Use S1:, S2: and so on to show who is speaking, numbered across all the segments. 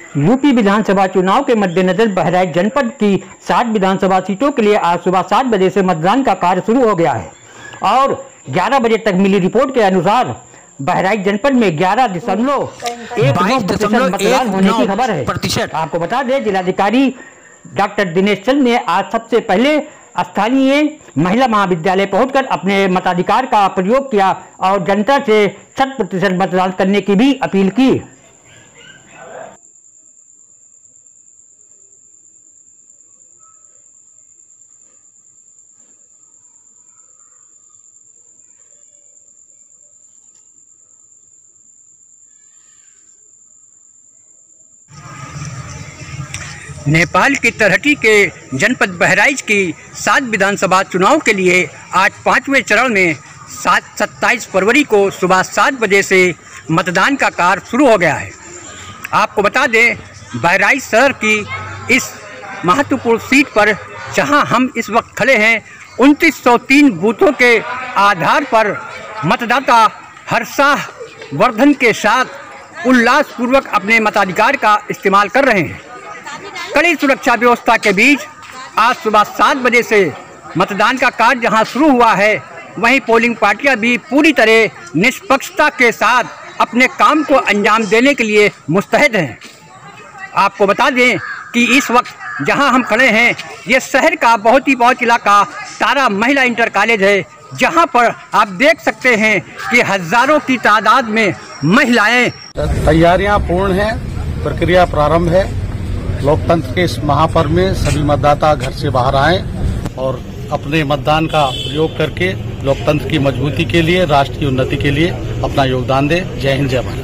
S1: UP विधानसभा चुनाव के मद्देनजर बहराइच जनपद की 7 विधानसभा सीटों के लिए आज सुबह 7 बजे से मतदान का कार्य शुरू हो गया है और 11 बजे तक मिली रिपोर्ट के अनुसार बहराइच जनपद में 11.19% मतदान होने की खबर है। आपको बता दें, जिलाधिकारी डॉक्टर दिनेश चंद ने आज सबसे पहले स्थानीय महिला महाविद्यालय पहुंचकर अपने मताधिकार का प्रयोग किया और जनता से 100% मतदान करने की भी अपील की। नेपाल की तरहटी के जनपद बहराइच की 7 विधानसभा चुनाव के लिए आज 5वें चरण में 27 फरवरी को सुबह 7 बजे से मतदान का कार्य शुरू हो गया है। आपको बता दें, बहराइच शहर की इस महत्वपूर्ण सीट पर जहां हम इस वक्त खड़े हैं, 2903 बूथों के आधार पर मतदाता हर्षवर्धन के साथ उल्लासपूर्वक अपने मताधिकार का इस्तेमाल कर रहे हैं। कड़ी सुरक्षा व्यवस्था के बीच आज सुबह 7 बजे से मतदान का कार्य जहां शुरू हुआ है, वहीं पोलिंग पार्टियां भी पूरी तरह निष्पक्षता के साथ अपने काम को अंजाम देने के लिए मुस्तैद हैं। आपको बता दें कि इस वक्त जहां हम खड़े हैं, ये शहर का बहुत ही पहुँच इलाका तारा महिला इंटर कॉलेज है, जहां पर आप देख सकते हैं कि हजारों की तादाद में महिलाएं।
S2: तैयारियां पूर्ण हैं, प्रक्रिया प्रारंभ है। लोकतंत्र के इस महापर्व में सभी मतदाता घर से बाहर आएं और अपने मतदान का प्रयोग करके लोकतंत्र की मजबूती के लिए, राष्ट्र की उन्नति के लिए अपना योगदान दें। जय हिंद, जय भारत।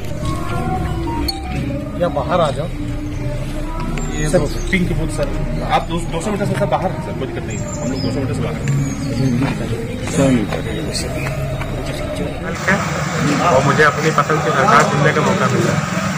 S2: या बाहर आ जाओ।
S3: ये सर पिंक बूथ सर, आप 200 मीटर से बाहर हैं सर, कोई दिक्कत नहीं है, हम लोग 200 मीटर से बाहर हैं और मुझे अपनी पसंद की सरकार चुनने का मौका मिला।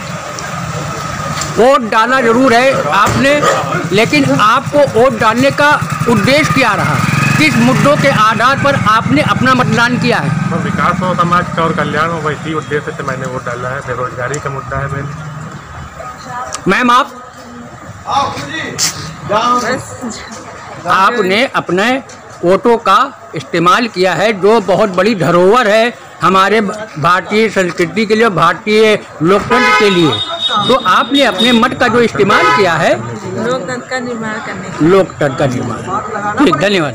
S1: वोट डालना जरूर है आपने, लेकिन आपको वोट डालने का उद्देश्य क्या रहा? किस मुद्दों के आधार पर आपने अपना मतदान किया है?
S3: तो विकास हो समाज का और कल्याण हो, इसी उद्देश्य से मैंने वोट डाला है। बेरोजगारी का मुद्दा है मेन।
S1: मैम, आपने अपने वोटों का इस्तेमाल किया है, जो बहुत बड़ी धरोहर है हमारे भारतीय संस्कृति के लिए, भारतीय लोकतंत्र के लिए। तो आपने अपने मत का जो इस्तेमाल किया है
S4: लोकतंत्र का निर्माण करने,
S1: लोकतंत्र का निर्माण। ठीक, धन्यवाद।